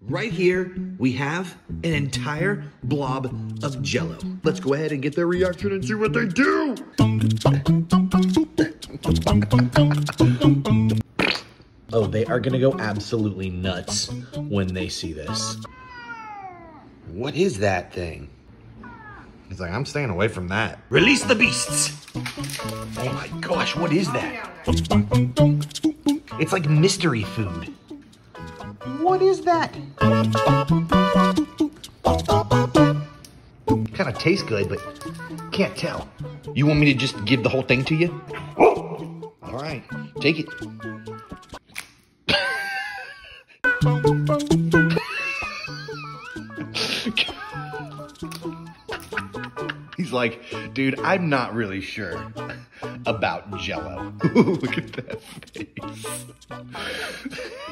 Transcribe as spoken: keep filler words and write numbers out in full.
Right here, we have an entire blob of JELLO. Let's go ahead and get their reaction and see what they do. Oh, they are gonna go absolutely nuts when they see this. What is that thing? He's like, I'm staying away from that. Release the beasts. Oh my gosh, what is that? It's like mystery food. What is that? Kind of tastes good, but can't tell. You want me to just give the whole thing to you? All right, take it. He's like, dude, I'm not really sure about JELLO. Look at that face.